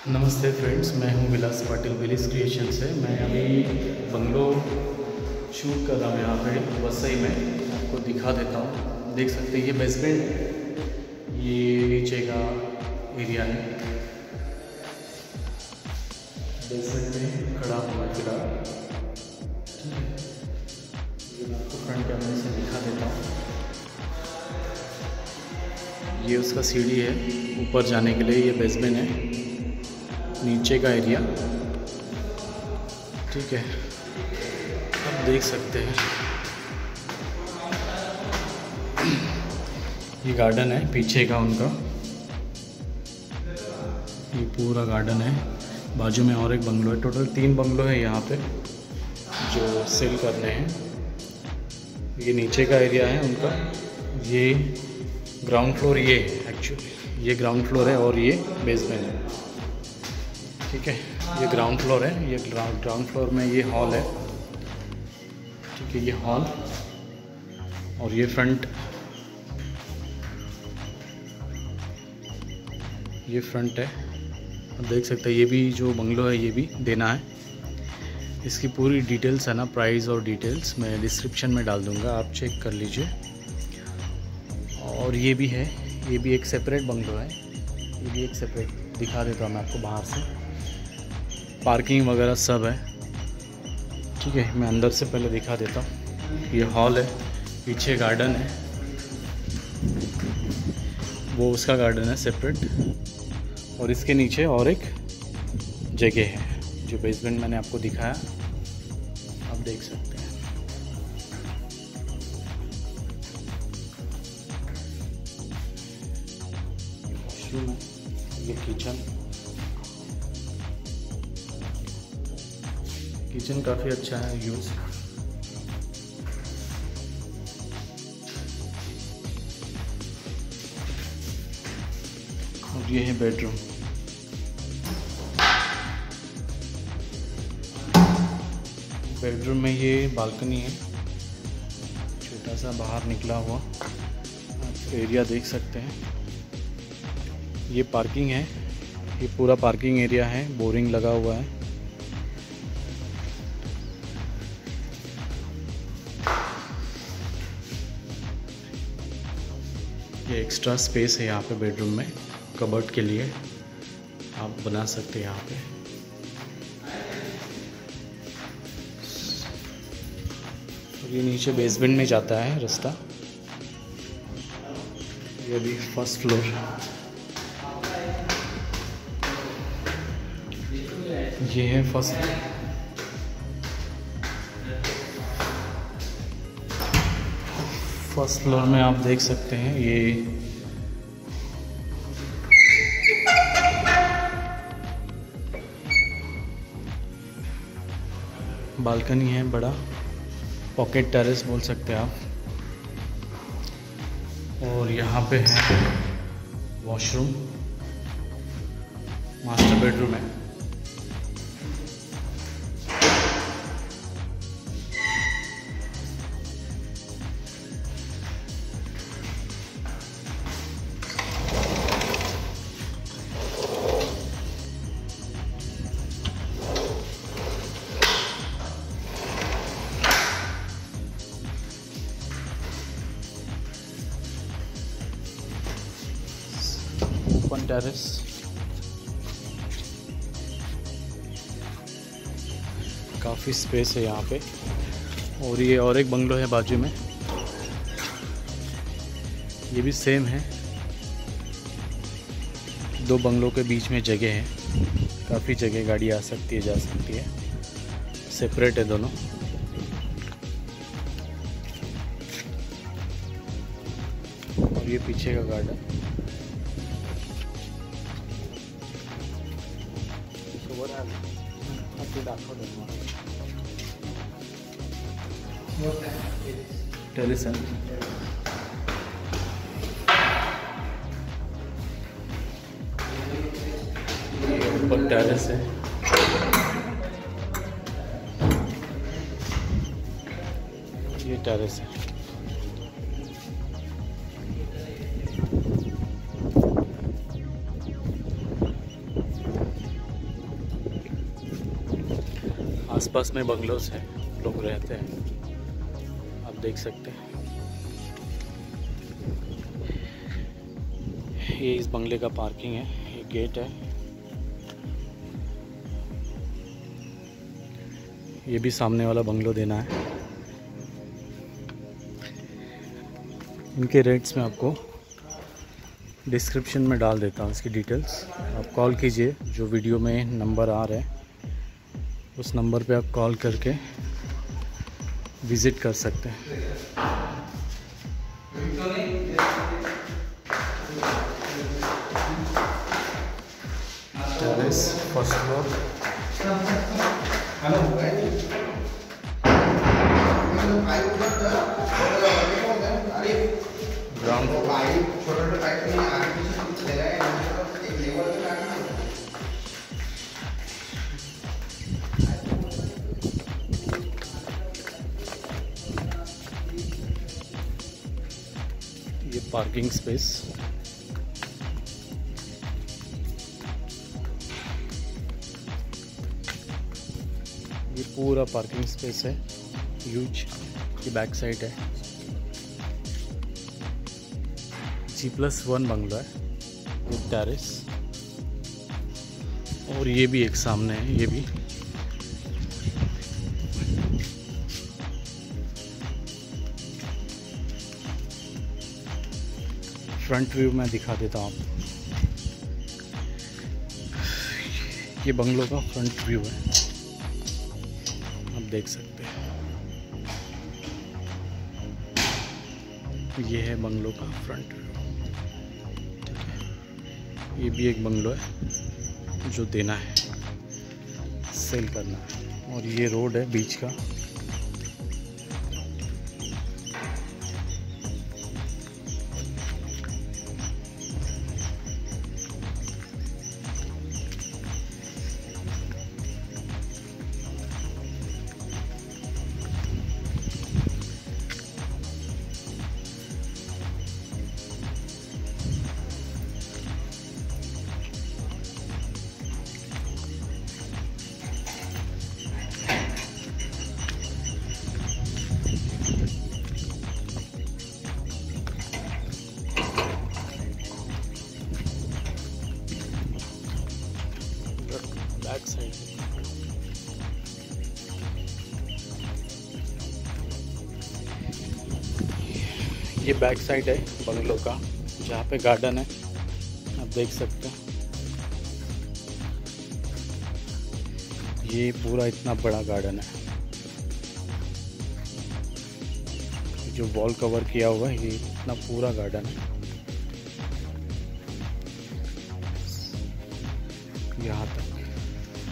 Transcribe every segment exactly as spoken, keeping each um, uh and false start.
नमस्ते फ्रेंड्स, मैं हूं विलास पाटिल विलिस क्रिएशन से। मैं अभी बंगलो शूट कर रहा हूं यहाँ पे वसई में। आपको दिखा देता हूँ। देख सकते हैं ये बेसमेंट, ये नीचे का एरिया है। बेसमेंट में खड़ा हूँ मैं फिलहाल। ठीक है, ये मैं आपको फ्रंट कैमरे से दिखा देता हूँ। ये उसका सीढ़ी है ऊपर जाने के लिए। ये बेसमेंट है, नीचे का एरिया। ठीक है, आप देख सकते हैं ये गार्डन है पीछे का उनका। ये पूरा गार्डन है। बाजू में और एक बंगलो है। टोटल तीन बंगलो है यहाँ पे जो सेल करने हैं। ये नीचे का एरिया है उनका। ये ग्राउंड फ्लोर, ये एक्चुअली ये ग्राउंड फ्लोर है और ये बेसमेंट है। ठीक है, ये ग्राउंड फ्लोर है। ये ग्राउंड फ्लोर में ये हॉल है। ठीक है, ये हॉल और ये फ्रंट, ये फ्रंट है। आप देख सकते हैं। ये भी जो बंगलो है ये भी देना है। इसकी पूरी डिटेल्स है ना, प्राइस और डिटेल्स मैं डिस्क्रिप्शन में डाल दूंगा, आप चेक कर लीजिए। और ये भी है, ये भी एक सेपरेट बंगलो है। ये भी एक सेपरेट दिखा देता हूँ मैं आपको बाहर से। पार्किंग वगैरह सब है। ठीक है, मैं अंदर से पहले दिखा देता हूँ। ये हॉल है, पीछे गार्डन है, वो उसका गार्डन है सेपरेट। और इसके नीचे और एक जगह है जो बेसमेंट मैंने आपको दिखाया, आप देख सकते हैं। ये वॉशरूम है, ये किचन। किचन काफ़ी अच्छा है यूज़। और ये है बेडरूम। बेडरूम में ये बालकनी है, छोटा सा बाहर निकला हुआ। आप एरिया देख सकते हैं। ये पार्किंग है, ये पूरा पार्किंग एरिया है। बोरिंग लगा हुआ है। ये एक्स्ट्रा स्पेस है यहाँ पे बेडरूम में, कबर्ड के लिए आप बना सकते हैं यहाँ पे। और ये नीचे बेसमेंट में जाता है रास्ता। ये भी फर्स्ट फ्लोर। ये है फर्स्ट फर्स्ट फ्लोर में आप देख सकते हैं। ये बालकनी है, बड़ा पॉकेट टेरेस बोल सकते हैं आप। और यहाँ पे है वॉशरूम, मास्टर बेडरूम है। Open terrace. काफ़ी स्पेस है यहाँ पे। और ये और एक बंगलो है बाजू में, ये भी सेम है। दो बंगलों के बीच में जगह है, काफ़ी जगह, गाड़ी आ सकती है जा सकती है। सेपरेट है दोनों। और ये पीछे का गार्डन। टेरेस है। ऊपर टेरेस है। ये टेरेस है। आसपास में बंगलोज हैं, लोग रहते हैं, आप देख सकते हैं। ये इस बंगले का पार्किंग है, ये गेट है। ये भी सामने वाला बंगलो देना है। इनके रेट्स में आपको डिस्क्रिप्शन में डाल देता हूँ इसकी डिटेल्स। आप कॉल कीजिए, जो वीडियो में नंबर आ रहा है उस नंबर पे आप कॉल करके विज़िट कर सकते हैं। टेरेस फर्स्ट फ्लोर, ग्राउंड ये पार्किंग स्पेस। ये पूरा पार्किंग स्पेस है, ह्यूज। ये बैक साइड है, जी प्लस वन बंगला है विद टेरेस। और ये भी एक सामने है, ये भी फ्रंट व्यू में दिखा देता हूँ आपको। ये बंगलों का फ्रंट व्यू है, आप देख सकते हैं। ये है बंगलों का फ्रंट व्यू, ठीक है। ये भी एक बंगलो है जो देना है, सेल करना है। और ये रोड है बीच का, बैक साइड। ये बैक साइड है बंगलों का, जहाँ पे गार्डन है, आप देख सकते हैं। ये पूरा इतना बड़ा गार्डन है, जो वॉल कवर किया हुआ है, ये इतना पूरा गार्डन है। यहाँ तक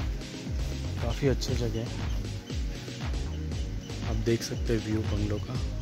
काफ़ी अच्छी जगह है, आप देख सकते हैं व्यू बंगलों का।